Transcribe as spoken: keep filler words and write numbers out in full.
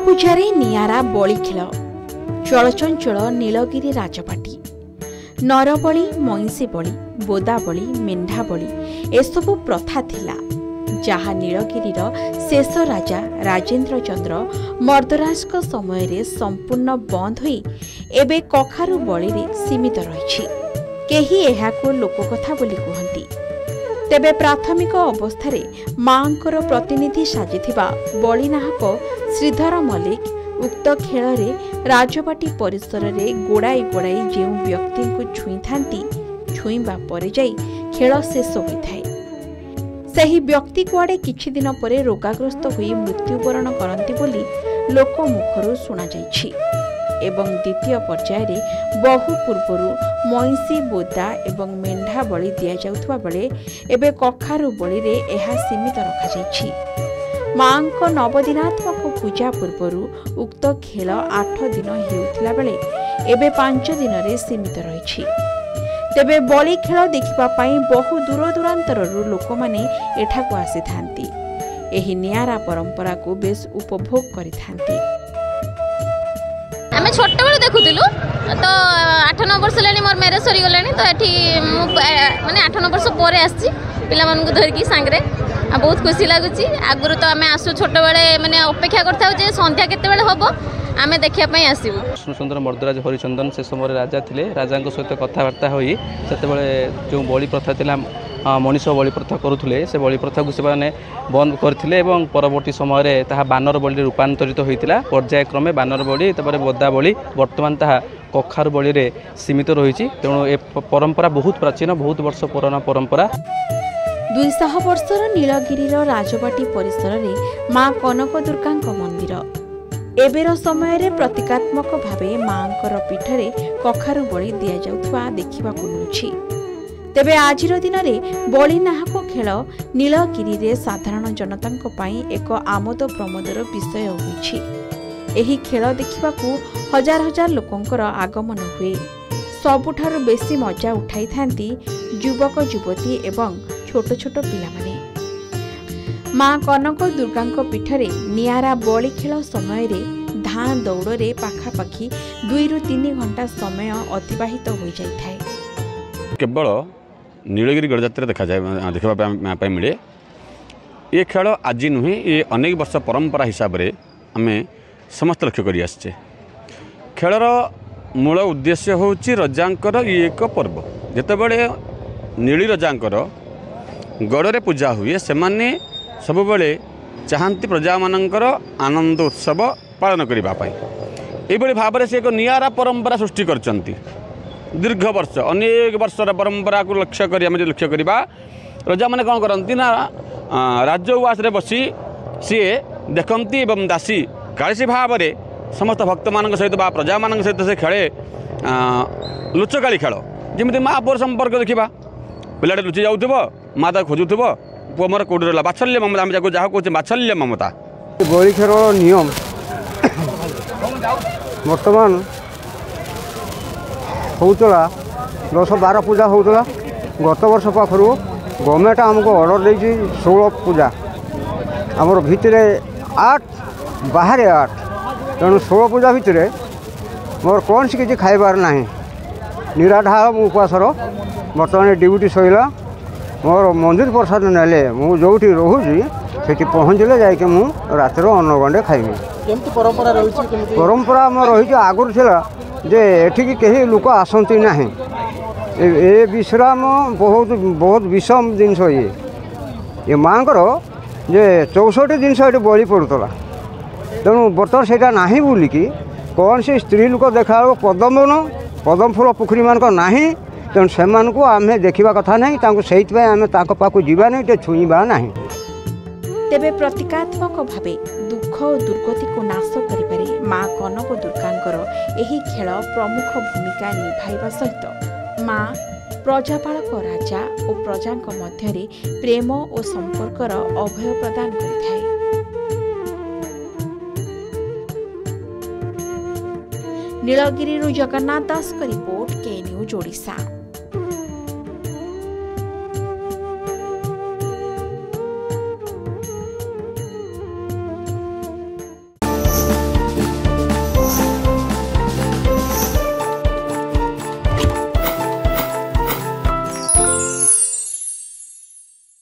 दुर्गापूजारे नियारा बड़ी खेल चलचंचल नीलगिरी राजपाटी नरबली मईसी बली बोदा बली मेंढा बली एसबु प्रथा थिला जहा नीलगिरीर शेष राजा राजेन्द्र चंद्र मर्दराज समय रे संपूर्ण बंद होई एबे कखारु बली रे सीमित रही केही एहाको लोककथा बोली कहती। तेबे प्राथमिक अवस्था मांकर प्रतिनिधि साजिथिबा बलिनाहक श्रीधर मल्लिक उक्त खेल रे राजबाटी परिसर रे गोड़ाई गोड़ाई जो व्यक्ति को छुई थांती छुईबा परे जाई खेल शेष होइथाय। सही व्यक्ति कुआडे किछि दिन परे रोगाग्रस्त होई मृत्युवरण करंती बोली लोक मुखरु सुना जाइछि एवं द्वितीय पर्याय रे बहु पूर्वरु मईसी बोदा एवं मेंढा बलि दिया जाउथबा बेले एबे कखारु बलि रे एहा सीमित रखा जाइछि। मांको नवदिनात्मक पूजा पूर्वरु उक्त खेल आठ दिन हेउथिला बेले एबे पांच दिन रे सीमित रहिछि। तेबे बलि खेल देखिबा पई बहु दूर दूरांतररु लोक माने एठाको आसी थांती एही नियारा परंपरा को बेस उपभोग करि थांती। आमे छोट बेले देखुतिलु तो आठ नौ वर्ष लानी मोर मैरेज सरी गलानी तो एठी माने आठ नौ वर्ष परे आछि पिला मानकु धरकी सांगरे आ बहुत खुशी लागुची। आगुरु तो आमे आसु छोट बेले माने अपेक्षा करथाउ जे संध्या केते बेले होबो आमे देखिया पई आसीबु। सुंदर मर्दराज हरिचंदन से समय राजा थिले राजा सहित कथबार्ता होई सेते बेले जो बलि प्रथा थिला मनीष बलि प्रथा करुले से बलि प्रथा को से बंद करथिले एवं परवर्ती समय ताहा बानर बलि रूपांतरित होइतिला पर्यायक्रमे बानर बलि तबरे बोदा बलि वर्तमान ताहा कखारु बलि रे सीमित रहिछि। तेणु ए परंपरा बहुत प्राचीन बहुत वर्ष पुराना परंपरा। दुईश वर्षर नीलगिरीर राजबाटी परिसर रे मां कनक दुर्गांक मंदिर एबेर समय रे प्रतीकात्मक भावे मांकर पीठरे कखारु बलि दिया जाउथवा देखिबाकु मिलुछि। तेबे आजिर दिन में बलिनाहक खेल नीलगिरी रे साधारण जनतांक पई एक आमोद प्रमोदर विषय होइछि। एही खेल देखिबाकू हजार हजार लोकंकर आगमन हुए। सबुठारु बेसी मजा उठाई थांती युवक युवती एवं छोट छोट पिला माने। मां कनक दुर्गांक पीठरे नियारा बलि खेल समय रे धां दौड़ रे पाखापाखी दुई रु तीन घंटा समय अतिबाहित हो जाई थाए। केवल नीलगिरी गड़जात्रा देखा जाए देखा मिले ये खेल आज नुहे ये अनेक वर्ष परंपरा हिसाब से आम समस्त लक्ष्य कर आसचे। खेलर मूल उद्देश्य होची रजांकर ये एक पर्व जितेबले नीली रजांकर गड़े पूजा हुए से माने सब बेले चाहती प्रजा मानकर आनंद उत्सव पालन करने ये भाव से एक नियारा परंपरा सृष्टि करचंती। दीर्घ वर्ष अनेक वर्षर परंपरा को लक्ष्य करी आम लक्ष्य करवा रजा मैंने कौन करती ना राज्य उवास बसी सी देखती एवं दासी कालीसी भाव में समस्त भक्त मान सहित प्रजा मान सहित से खेले लुचकाली खेल जमी माँ पुअर संपर्क देखा पिलाटे लुचि जाऊब माँ ताक खोजुब पुआ मोर कौटी रहा बात्सल्य ममता आम जहाँ कहे बात्सल्य ममता बलि खेल नियम बर्तमान होता दस बार पूजा होता गत वर्ष पाखु गवर्नमेंट आमको ऑर्डर देती षोल पूजा आमर भितर आठ बाहर आठ तेणु षोल पूजा भितर मोर कौन सी किसी खाइबार ना निराधार मु उपवासर बर्तमान ड्यूटी सैला मोर मंदिर प्रसाद नेले मु जो रोची से पहुँचले जाकि मु रातिर अन्न गंडे खाइबी। परंपरा रही परंपरा आम रही आगुरी थिला जे एठिकी कहीं लोक आसती ना ए विश्राम बहुत बहुत विषम जिनस ये ये माँकर जे चौसठी जिनस ये बलि पड़ूला तेणु बर्तमान से ना बोलिकी कौन सी स्त्री लोक देखा पदम बन पदम फूल पोखरी मानक ना तेणु से आम देखा कथा ना से पाक जावा नहीं छुईबा ना। तेबे प्रतीकात्मक भावे दुख और दुर्गति को नाश करिपारे मां कनक दुर्गांकर एही खेल प्रमुख भूमिका निभाइबा सहित मां प्रजापालक राजा और प्रजांक मध्यरे प्रेम और संपर्कर अभय प्रदान करिथाय। नीलगिरी जगन्नाथ दास का रिपोर्ट के न्यूज ओडिशा।